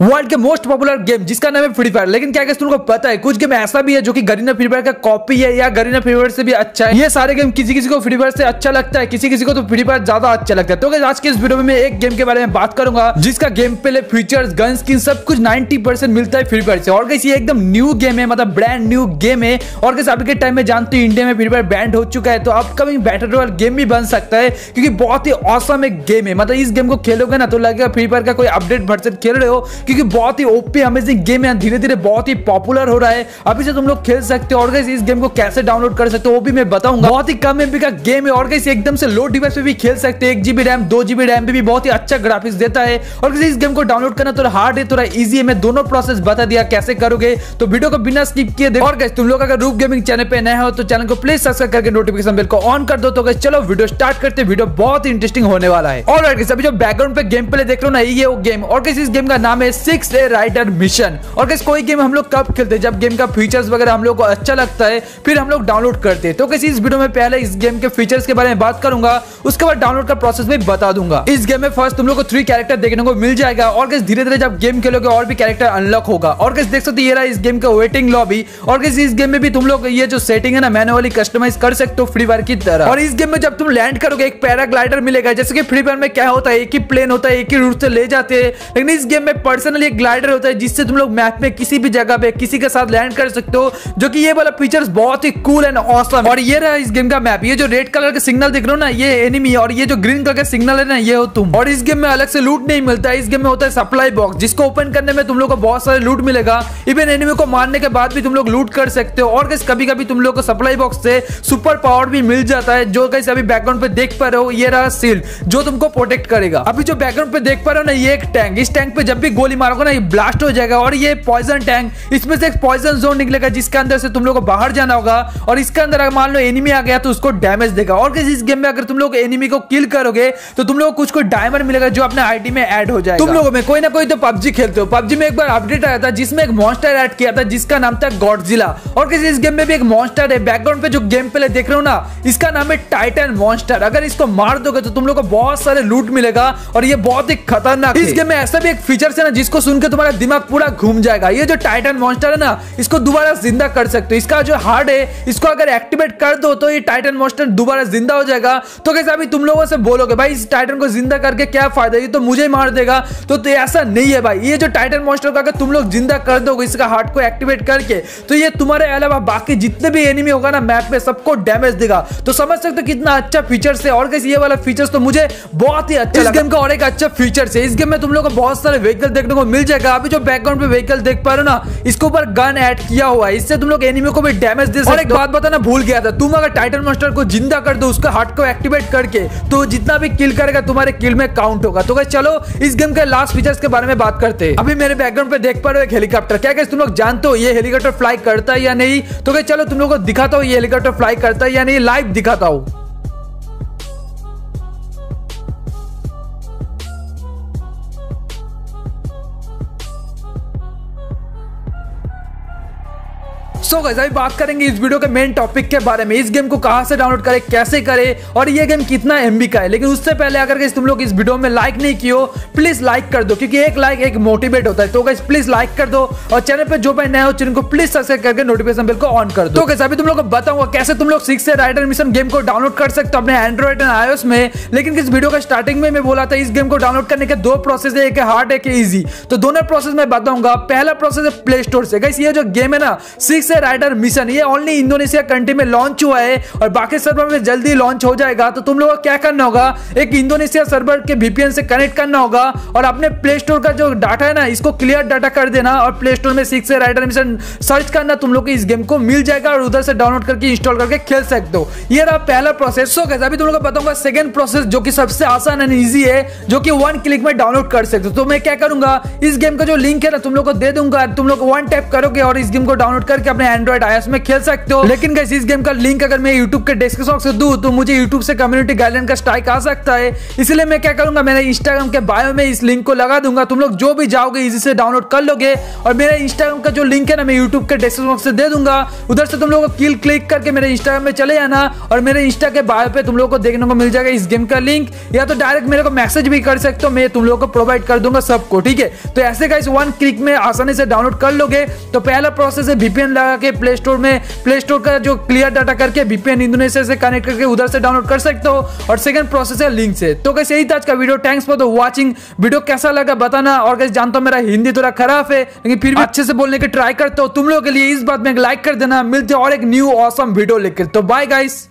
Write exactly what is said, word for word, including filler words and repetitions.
World के most popular game जिसका नाम है फ्री फायर। लेकिन क्या तुमको पता है कुछ गेम ऐसा भी है जो कि गरीना फ्री फायर का कॉपी है या गरीना फ्री फायर से भी अच्छा है। ये सारे गेम किसी किसी को फ्री फायर से अच्छा लगता है, किसी किसी को तो फ्री फायर ज्यादा अच्छा लगता है। तो आज के इस वीडियो में मैं एक गेम के बारे में बात करूंगा जिसका game play, features, gun skin सब कुछ नब्बे परसेंट मिलता है फ्री फायर से। और ये एकदम न्यू गेम है, मतलब ब्रांड न्यू गेम है। और अभी के टाइम में जानते हो इंडिया में फ्री फायर बैन हो चुका है, तो अपकमिंग बैटल रॉयल गेम भी बन सकता है क्योंकि बहुत ही ऑसम एक गेम है। मतलब इस गेम को खेलोगे ना तो लगेगा फ्री फायर का कोई अपडेट वर्जन खेल रहे हो, क्योंकि बहुत ही ओपी अमेजिंग गेम है, धीरे धीरे बहुत ही पॉपुलर हो रहा है। अभी से तुम लोग खेल सकते हो। और गाइस इस गेम को कैसे डाउनलोड कर सकते हो वो भी मैं बताऊंगा। बहुत ही कम एमबी का गेम है और गाइस एकदम से लो डिवाइस पे भी खेल सकते हैं। एक जीबी रैम, दो जीबी रैम पे भी बहुत ही अच्छा ग्राफिक्स देता है। और इस गेम को डाउनलोड करना थोड़ा हार्ड है, थोड़ा इजी है। मैं दोनों प्रोसेस बता दिया कैसे करोगे, तो वीडियो को बिना स्किप किए देखो। और गाइस तुम लोग अगर रूप गेमिंग चैनल पे नए हो तो चैनल को प्लीज सब्सक्राइब करके नोटिफिकेशन बेल को ऑन कर दो। तो गाइस चलो वीडियो स्टार्ट करते हैं। वीडियो बहुत ही इंटरेस्टिंग होने वाला है। और गाइस अभी जो बैकग्राउंड पे गेम प्ले देख रहे हो ना, ये वो गेम। और गाइस इस गेम का नाम है सिक्स डे राइडर मिशन। और गाइस कोई गेम हम लोग कब खेलते हैं जब गेम का फीचर्स वगैरह हम लोग को अच्छा लगता है, फिर हम लोग डाउनलोड करते हैं। तो गाइस इस वीडियो में पहले इस गेम के फीचर्स के बारे में बात करूंगा, उसके बाद डाउनलोड का प्रोसेस भी बता दूंगा। इस गेम में फर्स्ट तुम लोग को थ्री कैरेक्टर देखने को मिल जाएगा। और गाइस धीरे धीरे जब गेम खेलोगे और भी कैरेक्टर अनलॉक होगा। और गाइस देख सकते हो ये रहा इस गेम का वेटिंग लॉबी। और गाइस इस गेम में भी तुम लोग ये जो सेटिंग है ना मैनुअली कस्टमाइज कर सकते हो फ्री फायर की तरह। और इस गेम में जब तुम लैंड करोगे एक पैराग्लाइडर मिलेगा। जैसे कि फ्री फायर में क्या होता है, एक ही प्लेन होता है, एक ही रूट से ले जाते हैं। लेकिन इस गेम में पर्सनली एक ग्लाइडर होता है जिससे तुम लोग मैप में किसी भी जगह पे किसी के साथ लैंड कर सकते हो, जो कि ये वाला फीचर्स बहुत ही कूल एंड ऑसम। और ये रहा इस गेम का मैप। ये जो रेड कलर का सिग्नल दिख रहे हो ना, ये एनिमी, और ये जो ग्रीन कलर का सिग्नल है ना, ये हो तुम। और इस गेम में अलग से लूट नहीं मिलता है। इस गेम में होता है सप्लाई बॉक्स, जिसको ओपन करने में तुम लोग को बहुत सारे लूट मिलेगा। इवन एनिमी को मारने के बाद भी तुम लोग लूट कर सकते हो। और गाइस कभी कभी तुम लोग को सप्लाई बॉक्स से सुपर पावर भी मिल जाता है, जो गाइस अभी बैकग्राउंड पे देख पा रहे हो। ये रहा शील्ड जो तुमको प्रोटेक्ट करेगा। अभी जो बैकग्राउंड पे देख पा रहे हो ना, ये एक टैंक। इस टैंक पे जब भी गोली मारोगे ना, ये ब्लास्ट हो जाएगा। और ये पॉइजन टैंक, इसमें से एक पॉइजन जोन निकलेगा जिसके अंदर से तुम लोग को बाहर जाना होगा। और इसके अंदर अगर मान लो एनिमी आ गया तो उसको डैमेज देगा। और इस गेम में अगर तुम लोग एनिमी को किल करोगे तो तुम लोग को कुछ को डायमंड मिलेगा जो अपने आईडी में ऐड हो जाएगा। तुम लोगों में कोई ना कोई तो पबजी खेलते हो। पबजी में एक बार अपडेट आया था जिसमें एक मॉन्स्टर ऐड किया था जिसका नाम था गॉडजिला। और किसी इस गेम में भी एक मॉन्स्टर है। बैकग्राउंड पे जो गेम प्ले देख रहे हो ना, इसका नाम है टाइटन मॉन्स्टर। अगर इसको मार दोगे तो तुम लोग को बहुत सारे लूट मिलेगा और ये बहुत ही खतरनाक। इस गेम में ऐसा भी एक फीचर है ना जिसको सुन के तुम्हारा दिमाग पूरा घूम जाएगा। ये जो टाइटन मॉन्स्टर है ना, इसको दोबारा जिंदा कर सकते हो। इसका जो हार्ड है इसको अगर एक्टिवेट कर दो तो ये टाइटन मॉन्स्टर दोबारा जिंदा हो जाएगा। तो कैसे अभी तुम लोगों से बोलोगे भाई इस टाइटन को जिंदा करके क्या फायदा, ये तो मुझे मार देगा। तो, तो ऐसा नहीं है भाई। ये जो टाइटन मॉन्स्टर को अगर तुम लोग जिंदा कर दोगे इसका हार्ट को एक्टिवेट करके, तो ये तुम्हारे अलावा बाकी जितने भी एनिमी होगा ना मैप में सबको डैमेज देगा। तो समझ सकते हो कितना अच्छा फीचर्स है। और कैसे ये वाला फीचर्स तो मुझे बहुत ही अच्छा लगा। इस गेम का और एक अच्छा फीचर्स है, इस गेम में तुम लोग को बहुत सारे व्हीकल देखने को मिल जाएगा। अभी जो बैकग्राउंड पे व्हीकल देख पा रहे हो ना, इसके ऊपर गन ऐड किया हुआ है, इससे तुम लोग एनिमी को भी डैमेज दे सकते हो। और एक बात बताना भूल गया था, तुम अगर टाइटन मॉन्स्टर को जिंदा कर दो उसका हार्ट को एक्टिवेट करके, तो जितना भी किल करेगा तुम्हारे किल में काउंट होगा। तो चलो इस गेम के लास्ट फीचर्स के बारे में बात करते हैं। अभी मेरे बैकग्राउंड पे देख पा रहे हो एक हेलीकॉप्टर। क्या तुम लोग जानते हो ये हेलीकॉप्टर फ्लाई करता है या नहीं? तो चलो तुम लोगों को दिखाता हूँ ये हेलीकॉप्टर फ्लाई करता है या नहीं, लाइव दिखाता हूँ। सो गाइस अभी बात करेंगे इस वीडियो के मेन टॉपिक के बारे में। इस गेम को कहां से डाउनलोड करें, कैसे करें, और ये गेम कितना एमबी का है। लेकिन उससे पहले अगर गाइस तुम लोग इस वीडियो में लाइक नहीं किए हो, प्लीज लाइक कर दो, क्योंकि एक लाइक एक मोटिवेट होता है। तो गाइस प्लीज लाइक कर दो। और चैनल पे जो भाई नए हो चैनल को प्लीज सब्सक्राइब करके नोटिफिकेशन बेल को ऑन कर दो। तो गाइस अभी तुम लोग को बताऊंगा कैसे तुम लोग six day rider mission game को डाउनलोड कर सकते हो अपने एंड्रॉइड एंड आईओएस में। लेकिन इस वीडियो का स्टार्टिंग में मैं बोला था इस गेम को डाउनलोड करने के दो प्रोसेस है, एक हार्ड एक इजी। तो दोनों प्रोसेस मैं बताऊंगा। पहला प्रोसेस है प्ले स्टोर से। गाइस ये जो गेम है ना सिक्स डे राइडर मिशन, ये ओनली इंडोनेशिया कंट्री में लॉन्च हुआ है और बाकी सर्वर में जल्दी लॉन्च हो जाएगा। तो तुम लोगों को क्या करना होगा, एक इंडोनेशिया सर्वर के वीपीएन से कनेक्ट करना होगा और अपने प्ले स्टोर का जो डाटा है ना इसको क्लियर डाटा कर देना। और प्ले स्टोर में सिक्स राइडर मिशन सर्च करना, तुम लोग को इस गेम को मिल जाएगा और उधर से डाउनलोड करके इंस्टॉल करके खेल सकते हो। ये रहा पहला प्रोसेस। सो गाइस अभी तुम लोगों को बताऊंगा सेकंड प्रोसेस जो कि सबसे आसान एंड इजी है, जो कि वन क्लिक में डाउनलोड कर सकते हो। तो मैं क्या करूंगा, इस गेम का जो लिंक है ना तुम लोग को दे दूंगा। तुम लोग वन टैप करोगे और इस गेम को डाउनलोड करके अपने एंड्रॉइड आईओएस में खेल सकते हो। लेकिन गाइस इस गेम का लिंक अगर मैं यूट्यूब के डिस्क्रिप्शन से दूं तो मुझे यूट्यूब से कम्युनिटी गाइडलाइन का स्ट्राइक आ सकता है। इसलिए मैं क्या करूंगा, मेरे इंस्टाग्राम के बायो में इस लिंक को लगा दूंगा। तुम लोग जो भी जाओगे इजी से डाउनलोड कर लोगे और मेरे इंस्टाग्राम का जो लिंक है ना मैं यूट्यूब के डिस्क्रिप्शन से दे दूंगा। उधर से तुम लोगों को किल क्लिक करके मेरे इंस्टाग्राम में चले जाना और मेरे इंस्टा के बायो पे तुम लोगों को देखने को मिल जाएगा इस गेम का लिंक, या तो डायरेक्ट मेरे को मैसेज भी कर सकते हो, मैं तुम लोगों को प्रोवाइड कर दूंगा सबको, ठीक है। तो ऐसे गाइस वन क्लिक में आसानी से डाउनलोड कर लोगे। तो पहला प्रोसेस है वीपीएन लगा के प्ले स्टोर में प्ले स्टोर का जो क्लियर डाटा करके वीपीएन इंडोनेशिया से कनेक्ट करके उधर से डाउनलोड कर सकते हो। और सेकंड प्रोसेस है लिंक से। तो गाइस यही था आज का video. Thanks for the watching. Video कैसा लगा बताना। और गाइस जानता हूं मेरा हिंदी थोड़ा खराब है लेकिन फिर भी अच्छे से बोलने की ट्राई करता हूं। तुम लोगों के लिए इस बात में एक लाइक कर देना। मिलते हैं और एक न्यू ऑसम वीडियो लेकर। तो बाय गाइस।